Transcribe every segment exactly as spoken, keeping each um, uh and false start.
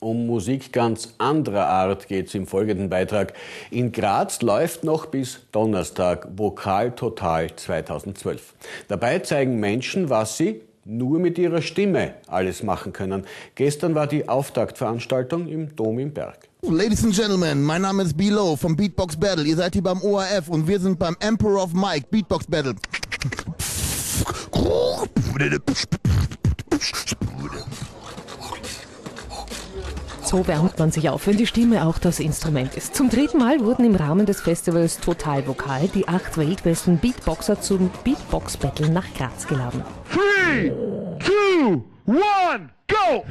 Um Musik ganz anderer Art geht es im folgenden Beitrag. In Graz läuft noch bis Donnerstag Vokal Total zweitausendzwölf. Dabei zeigen Menschen, was sie nur mit ihrer Stimme alles machen können. Gestern war die Auftaktveranstaltung im Dom im Berg. Ladies and Gentlemen, mein Name ist B-Lo vom Beatbox Battle. Ihr seid hier beim O R F und wir sind beim Emperor of Mike Beatbox Battle. So wärmt man sich auf, wenn die Stimme auch das Instrument ist. Zum dritten Mal wurden im Rahmen des Festivals Total Vokal die acht weltbesten Beatboxer zum Beatbox Battle nach Graz geladen. Three, two, one, go!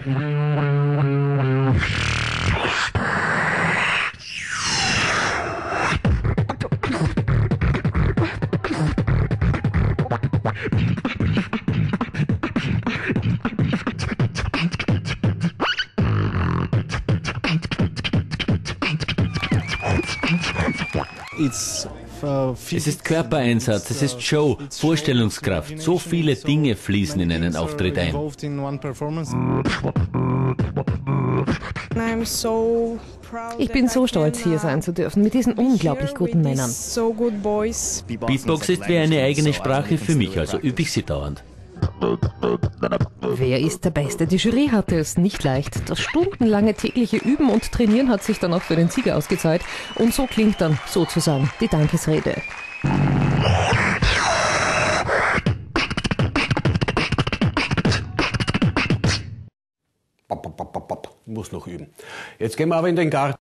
Es ist Körpereinsatz, es ist Show, Vorstellungskraft. So viele Dinge fließen in einen Auftritt ein. Ich bin so stolz, hier sein zu dürfen, mit diesen unglaublich guten Männern. Beatbox ist wie eine eigene Sprache für mich, also übe ich sie dauernd. Wer ist der Beste? Die Jury hatte es nicht leicht. Das stundenlange tägliche Üben und Trainieren hat sich dann auch für den Sieger ausgezahlt. Und so klingt dann sozusagen die Dankesrede. Bop, bop, bop, bop. Muss noch üben. Jetzt gehen wir aber in den Garten.